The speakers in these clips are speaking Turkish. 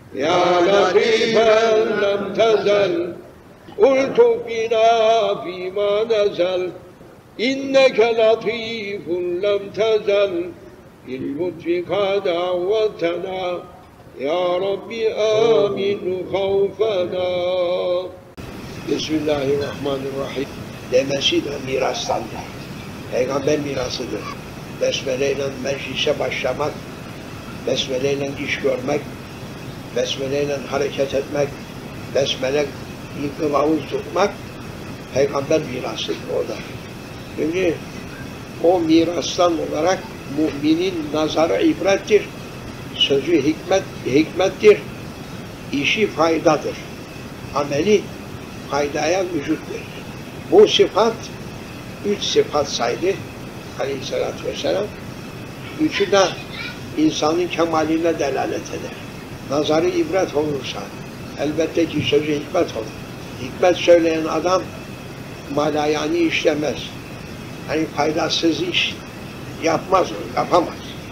يا لطيفا لم تزل ألطف بنا فيما نزل إنك لطيف لم تزل باللطف قد عودتنا يا ربي آمن خوفنا. Bismillahirrahmanirrahim demesi de mirastandır. Peygamber mirasıdır. Besmeleyle meclise başlamak, besmeleyle iş görmek, besmeleyle hareket etmek, besmele kılavuz tutmak peygamber mirasıdır o da. Şimdi o mirastan olarak müminin nazarı ibrettir, sözü hikmettir, işi faydadır, ameli faydaya vücut verir. Bu sıfat, 3 sıfat saydı Aleyhisselatü Vesselam. Üçü de insanın kemaline delalet eder. Nazarı ibret olursa, elbette ki sözü hikmet olur. Hikmet söyleyen adam malayani işlemez. Hani faydasız iş yapmaz o, yapamaz.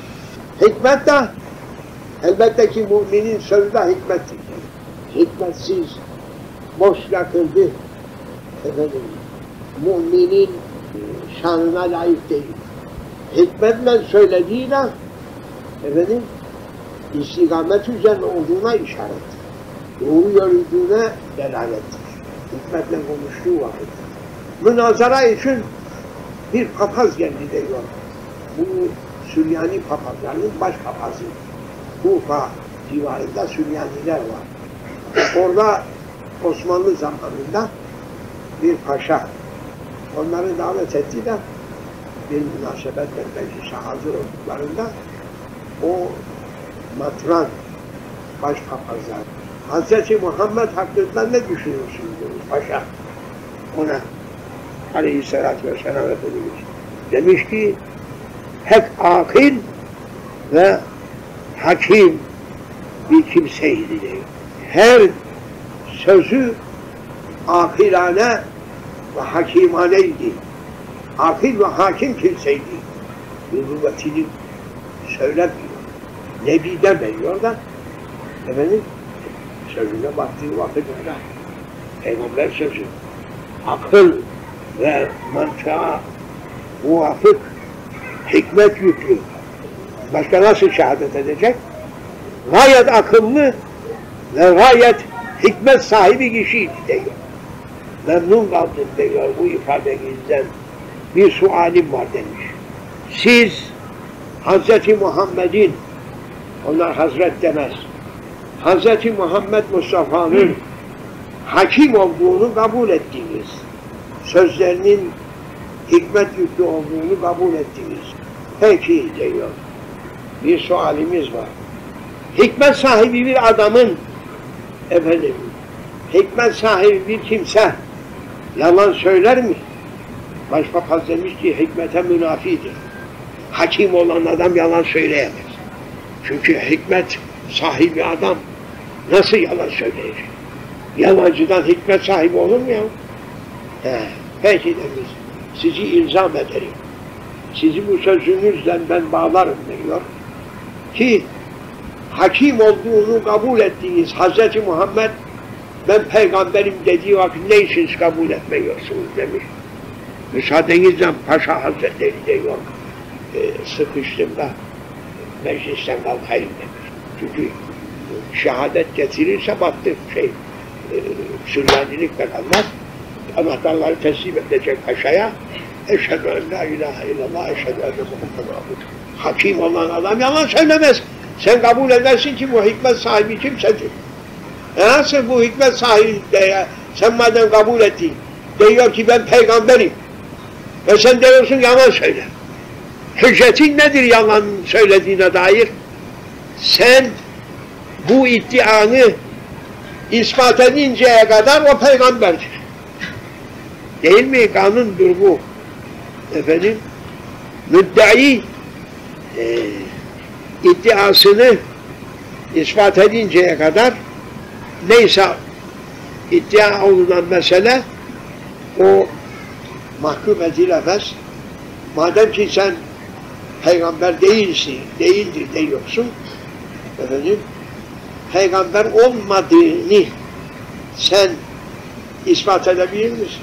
Hikmet de elbette ki müminin sözü de hikmettir. Hikmetsiz, boş yakıldı. Efendim, müminin şanına layık değil. Hikmetle söylediğiyle efendim, istikamet üzerine olduğuna işaret. Doğru yürüdüğüne delalettir. Hikmetle konuştuğu vakit. Münazara için bir papaz geldi diyor. Bu Süryani papazlarının baş papazı. Kufa civarında Süryaniler var. Orada Osmanlı zamanında bir paşa onları davet etti de bir münasebetle meclise hazır olduklarında o matran başpapazlar Hz. Muhammed hakkında ne düşünüyorsunuz demiş paşa ona. Aleyhisselatü Vesselam Efendimiz demiş ki pek akil ve hakim bir kimseydi diyor. Her sözü akilane ve hakimaneydi. Akil ve hakim kimseydi. Nübüvvetini söylemiyor. Nebi demiyor da efendim sözüne baktığı vakit öyle. Peygamber sözü. Akıl ve mantığa muvafık hikmet yüklü. Başka nasıl şehadet edecek? Gayet akıllı ve gayet hikmet sahibi kişiydi diyor. Memnun kaldım diyor bu ifadenizden. Bir sualim var demiş. Siz Hz. Muhammed'in, onlar Hazret demez, Hz. Muhammed Mustafa'nın hakim olduğunu kabul ettiniz. Sözlerinin hikmet yüklü olduğunu kabul ettiniz. Peki diyor. Bir sualimiz var. Hikmet sahibi bir adamın efendim, hikmet sahibi bir kimse yalan söyler mi? Başpapaz demiş ki hikmete münafidir. Hakim olan adam yalan söyleyemez. Çünkü hikmet sahibi adam nasıl yalan söyleyecek? Yalancıdan hikmet sahibi olur mu ya? Peki demiş, sizi ilzam ederim. Sizi bu sözünüzden ben bağlarım diyor. Ki hakim olduğunu kabul ettiğiniz Hz. Muhammed ben peygamberim dediği vakit ne için kabul etmiyorsunuz demiş. Müsaadenizle Paşa Hazretleri diyor. Sıkıştım da meclisten kalkayım demiş. Çünkü şehadet getirirse battık Süryanilikle kalmaz. Anahtarları teslim edecek paşaya. Eşhedü en la ilahe illallah, eşhedü enne Muhammed abud. Hakim olan adam yalan söylemez. Sen kabul edersin ki bu hikmet sahibi kimsedir. Nasıl bu hikmet sahibi diye sen madem kabul ettin, diyor ki ben peygamberim. Ve sen diyorsun yalan söyle. Hüccetin nedir yalan söylediğine dair? Sen bu iddianı ispat edinceye kadar o peygamberdir. Değil mi? Kanundur bu. Efendim, müddai iddiasını ispat edinceye kadar neyse iddia olunan mesele o mahkum edilemez. Madem ki sen peygamber değilsin, değildir diyorsun, efendim, peygamber olmadığını sen ispat edebilir misin?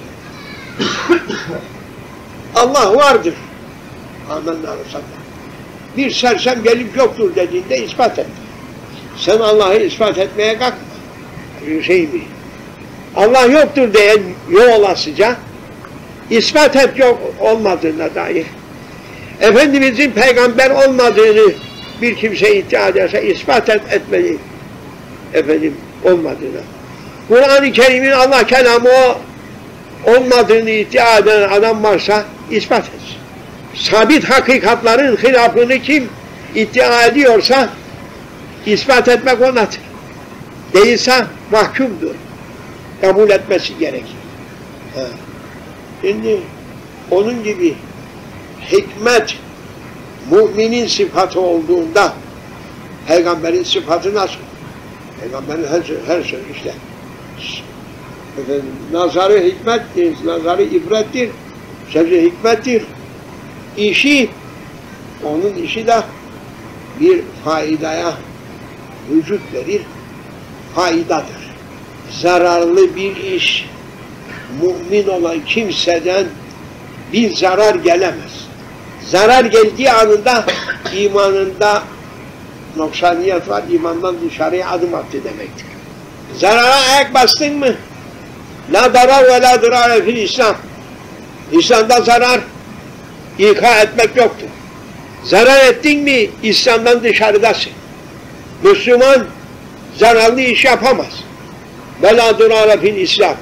Allah vardır. Amenna Resulallah. Bir sersem gelip yoktur dediğinde ispat et. Sen Allah'ı ispat etmeye kalkma. Şey mi? Allah yoktur diyen yok olasıca ispat et yok olmadığına dair. Efendimizin peygamber olmadığını bir kimse iddia ederse ispat etmeli. Efendim olmadığına. Kur'an-ı Kerim'in Allah kelamı olmadığını iddia eden adam varsa ispat etsin. Sabit hakikatların hilafını kim iddia ediyorsa ispat etmek onadır. Değilse mahkumdur. Kabul etmesi gerekir. Ha. Şimdi onun gibi hikmet müminin sıfatı olduğunda peygamberin sıfatı nasıl? Peygamberin her şey işte. Efendim, nazarı hikmettir, nazarı ibrettir, sözü hikmettir. İşi, onun işi de bir faidaya vücut verir, faydadır. Zararlı bir iş, mümin olan kimseden bir zarar gelemez. Zarar geldiği anında imanında noksaniyet var, imandan dışarıya adım attı demektir. Zarara ayak bastın mı? La darar ve la dirare fil İslam. İslam'da zarar İka etmek yoktur. Zarar ettin mi İslam'dan dışarıdasın. Müslüman zararlı iş yapamaz. Vela durara fil İslam.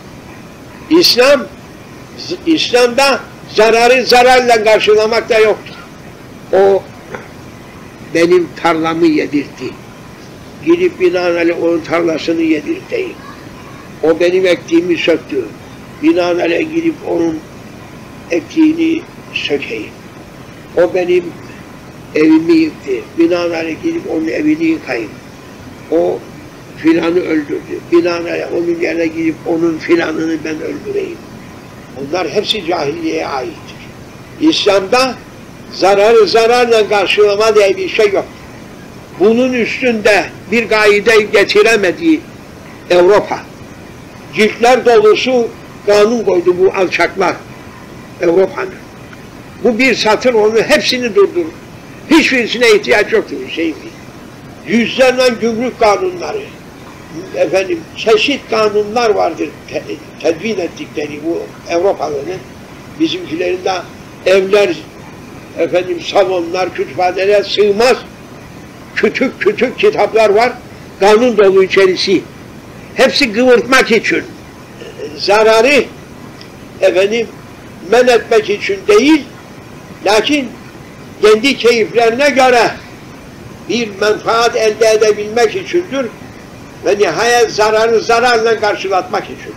İslam'da zararı zararla karşılamak da yoktur. O benim tarlamı yedirtti. Gidip binaenaleyh onun tarlasını yedirteyim. O benim ektiğimi söktü. Binaenaleyh gidip onun ektiğini sökeyim. O benim evimi yıktı. Binaenaleyh gidip onun evini yıkayım. O filanı öldürdü. Binaenaleyh onun yerine gidip onun filanını ben öldüreyim. Bunlar hepsi cahiliyeye aittir. İslam'da zararı zararla karşılama diye bir şey yok. Bunun üstünde bir kaide getiremediği Avrupa. Ciltler dolusu kanun koydu bu alçaklar. Avrupa'nın. Bu bir satır onu hepsini durdurur. Hiçbirisine ihtiyaç yoktur. Yüzlerle gümrük kanunları, efendim çeşit kanunlar vardır tedvin ettikleri bu Avrupalıların. Bizimkilerinde evler, efendim salonlar, kütüphaneler sığmaz. Küçük küçük kitaplar var. Kanun dolu içerisi. Hepsi kıvırtmak için. Zararı efendim men etmek için değil, lakin kendi keyiflerine göre bir menfaat elde edebilmek içindir ve nihayet zararı zararla karşılatmak için.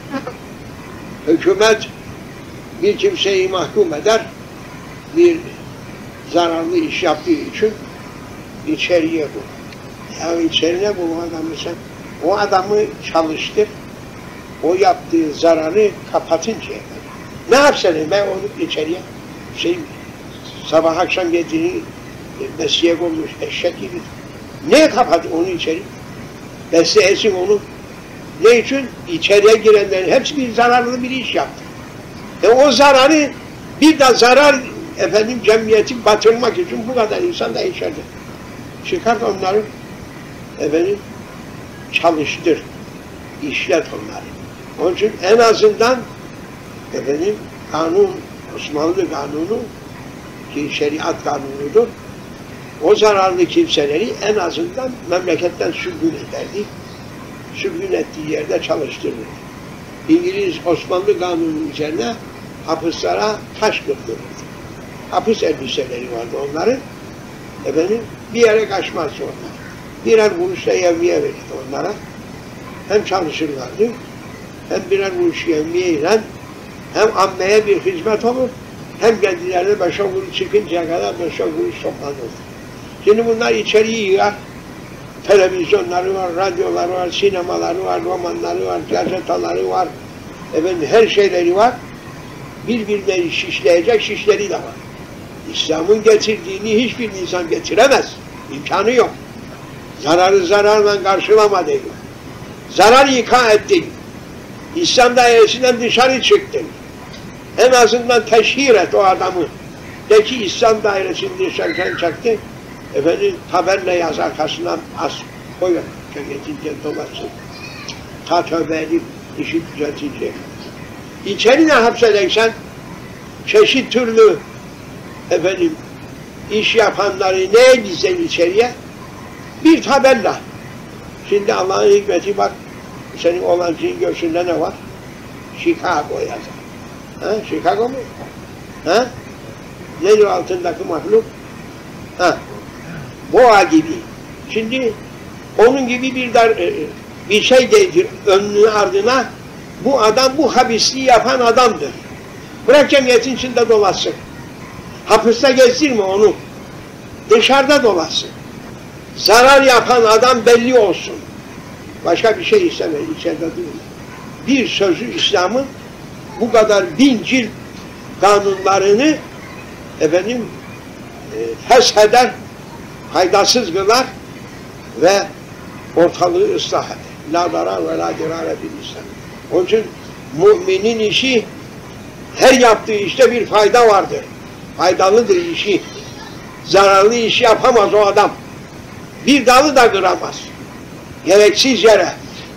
Hükümet bir kimseyi mahkum eder, bir zararlı iş yaptığı için içeriye bul. Ya içerine bul o adamı sen. O adamı çalıştır, o yaptığı zararı kapatıncaya kadar. Ne yapsın ben onu içeriye? Sabah akşam getirir, mesleğe olmuş eşek gibi. Ne kapatır onu içeri? Besleyesin onu. Ne için? İçeriye girenlerin hepsi bir zararlı bir iş yaptı. O zararı bir de zarar efendim cemiyeti batırmak için bu kadar insan da içeride. Çıkart onları efendim çalıştır, işlet onları. Onun için en azından efendim kanun, Osmanlı kanunu ki şeriat kanunudur. O zararlı kimseleri en azından memleketten sürgün ederdi. Sürgün ettiği yerde çalıştırırdı. İngiliz Osmanlı kanunu üzerine hapıslara taş kırdırırdı. Hapis elbiseleri vardı onların. Efendim bir yere kaçmaz onlar. Birer kuruşla yevmiye verirdi onlara. Hem çalışırlardı, hem birer kuruş yevmiyeyle hem ammeye bir hizmet olur, hem kendilerine 5-10 kuruş çıkıncaya kadar 5-10 kuruş toplanır. Şimdi bunlar içeriği yığar. Televizyonları var, radyoları var, sinemaları var, romanları var, gazeteleri var. Efendim her şeyleri var. Birbirleri şişleyecek şişleri de var. İslam'ın getirdiğini hiçbir insan getiremez. İmkanı yok. Zararı zararla karşılama diyor. Zarar yıka ettin. İslam dairesinden dışarı çıktın. En azından teşhir et o adamı. De ki İslam dairesini dışarıdan çaktı. Efendim tabelle yaz arkasından as koyun. Cemiyetinden dolaşsın. Ta tövbe edip işi düzeltilecek. İçerine hapsedeceksen çeşit türlü efendim iş yapanları neye gitsen içeriye? Bir tabella. Şimdi Allah'ın hikmeti bak. Senin olancığın göğsünde ne var? Chicago yazar. Ha? Chicago mu? Ha? Nedir altındaki mahluk? Ha? Boğa gibi. Şimdi onun gibi bir şey değdir önünün ardına. Bu adam bu habisliği yapan adamdır. Bırak cemiyetin içinde dolaşsın. Hapiste gezdirme onu. Dışarıda dolaşsın. Zarar yapan adam belli olsun. Başka bir şey istemez, içeride değil. Bir sözü İslam'ın bu kadar 1000 cilt kanunlarını efendim fesheder, faydasız kılar ve ortalığı ıslah eder. La darar ve la dirare bil İslam. Onun için müminin işi her yaptığı işte bir fayda vardır. Faydalıdır işi. Zararlı işi yapamaz o adam. Bir dalı da kıramaz. Gereksiz yere.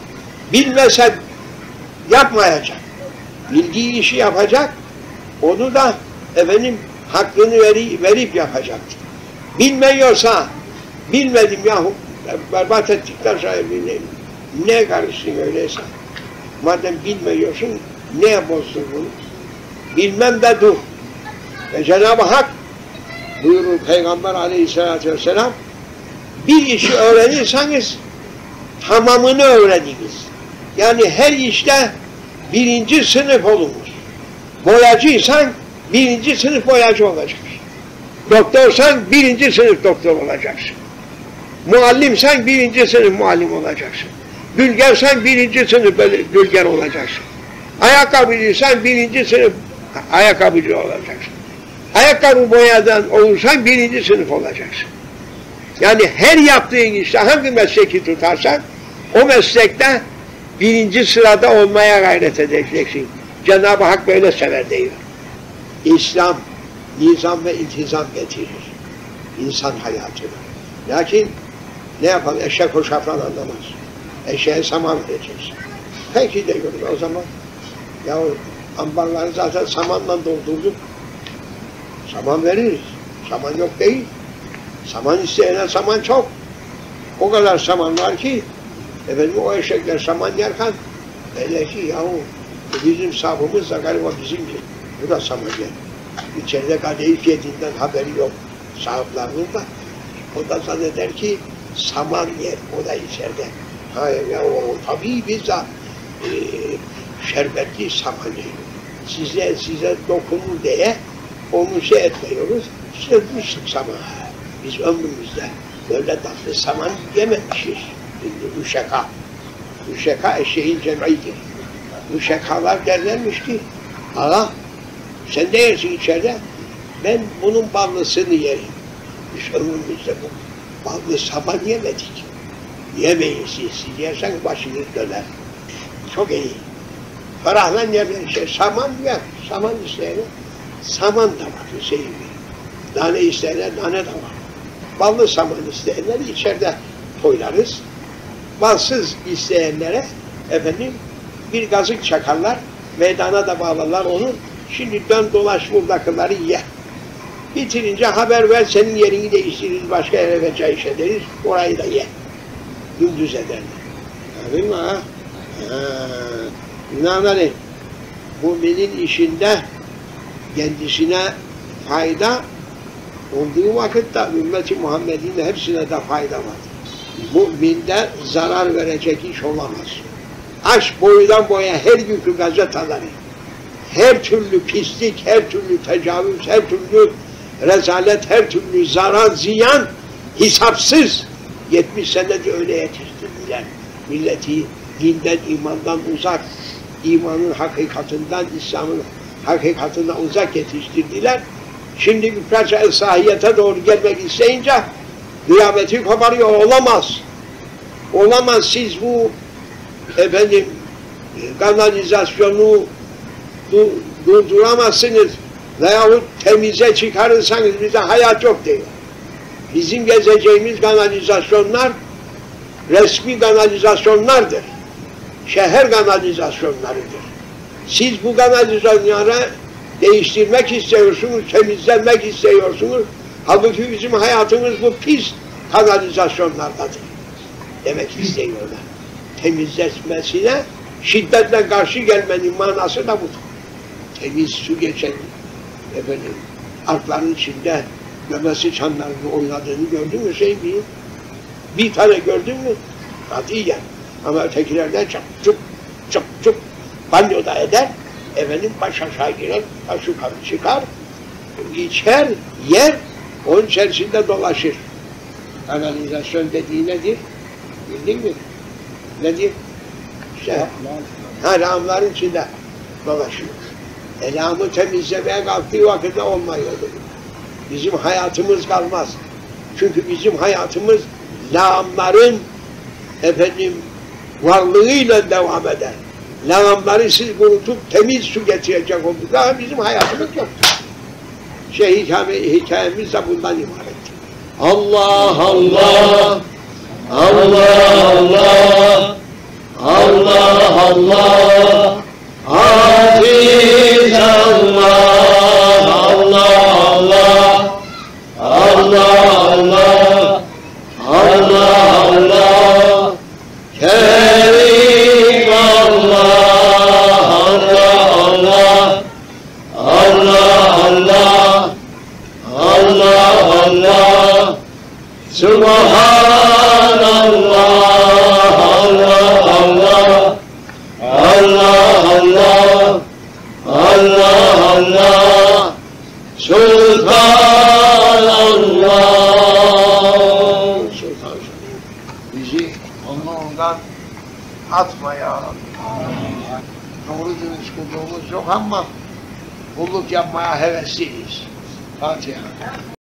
Bilmese yapmayacak. Bildiği işi yapacak. Onu da efendim hakkını verip yapacaktır. Bilmiyorsa bilmedim yahu berbat ettikten sonra ne karışsın öyleyse. Madem bilmiyorsun neye bozdun bunu? Bilmem de dur. Ve Cenab-ı Hak buyurur Peygamber Aleyhisselatü Vesselam bir işi öğrenirseniz tamamını öğreniniz. Yani her işte 1. sınıf olunuz. Boyacıysan 1. sınıf boyacı olacaksın. Doktorsan 1. sınıf doktor olacaksın. Muallimsen 1. sınıf muallim olacaksın. Bülgersen 1. sınıf bülger olacaksın. Ayakkabıcıysan 1. sınıf ayakkabıcı olacaksın. Ayakkabı boyadan olursan 1. sınıf olacaksın. Yani her yaptığın işte hangi mesleki tutarsan o meslekte 1. sırada olmaya gayret edeceksin. Cenab-ı Hak böyle sever diyor. İslam nizam ve intizam getirir. İnsan hayatına. Lakin ne yapalım? Eşek hoşafran anlamaz. Eşeğe saman vereceksin. Peki diyoruz o zaman. Ya ambarları zaten samanla doldurduk. Saman veririz. Saman yok değil. Saman isteyene saman çok. O kadar saman var ki efendim o eşekler saman yerken öyle ki yahu bizim sahibimiz da galiba bizim gibi. Bu da saman yer. İçeride kadehif yediğinden haberi yok sahiplerinin da. O da zanneder ki saman yer. O da içeride. Hayır ya o tabii biz de şerbetli saman yer. Size dokunur diye onu şey etmiyoruz. Sözmüştük saman. Biz ömrümüzde böyle tatlı saman yememişiz. Bu şaka. Bu şaka eşeğin cem'idir. Bu şakalar derlermiş ki Allah sen ne yersin içeride? Ben bunun ballısını yerim. Biz ömrümüzde bu ballı saman yemedik. Yemeyin siz yersen başınız döner. Çok iyi. Ferahla yerler şey. Saman yer. Saman isteyene saman da var. Hüseyin Bey. Nane isteyene nane de var. Ballı saman isteyenleri içeride toylarız. Balsız isteyenlere efendim bir gazık çakarlar. Meydana da bağlarlar onu. Şimdi dön dolaş buradakileri ye. Bitirince haber ver senin yerini değiştiririz. Başka yere ve çay ederiz. Orayı da ye. Gündüz ederler. Anladın mı ha? Binaenaleyh müminin işinde kendisine fayda olduğu vakitte ümmeti Muhammed'in de hepsine de fayda var. Müminde zarar verecek iş olamaz. Aşk boydan boya her günkü gazeteleri, her türlü pislik, her türlü tecavüz, her türlü rezalet, her türlü zarar, ziyan hesapsız 70 senede öyle yetiştirdiler. Milleti dinden, imandan uzak, imanın hakikatinden, İslam'ın hakikatinden uzak yetiştirdiler. Şimdi bir parça sahiyete doğru gelmek isteyince kıyameti koparıyor, olamaz. Olamaz siz bu efendim kanalizasyonu durduramazsınız veyahut temize çıkarırsanız bize hayat yok diyor. Bizim gezeceğimiz kanalizasyonlar resmi kanalizasyonlardır. Şehir kanalizasyonlarıdır. Siz bu kanalizasyonları değiştirmek istiyorsunuz, temizlenmek istiyorsunuz. Halbuki bizim hayatımız bu pis kanalizasyonlardadır. Demek istiyorlar. Temizlenmesine şiddetle karşı gelmenin manası da budur. Temiz su geçen efendim, arkların içinde göbesi çanlarını oynadığını gördün mü Hüseyin? Bir tane gördün mü? Katiyen. Ama ötekilerden çap çup banyoda eder, efendim baş aşağı girer, baş yukarı çıkar, içer, yer, onun içerisinde dolaşır. Kanalizasyon dediği nedir? Bildin mi? Nedir? İşte, lağımların içinde dolaşıyor. Lağımı temizlemeye kalktığı vakitte olmuyor. Bizim hayatımız kalmaz. Çünkü bizim hayatımız lağımların efendim varlığıyla devam eder. Lağımları siz kurutup temiz su getirecek olduklarında bizim hayatımız yoktur. Hikayemiz de bundan ibarettir. Allah Allah, Allah Allah, Allah Allah, Aziz Allah, Allah Allah, Allah Allah, Allah Allah, Kerim Allah, Allah Allah, Allah Allah, Allah Allah, Subhanallah, Allah Allah, Allah Allah, Allah Allah, Sultanallah. Sultan bizi ondan atma ya Rabbi. Doğru dürüst kulluğumuz yok ama kulluk yapmaya hevesliyiz. Fatiha.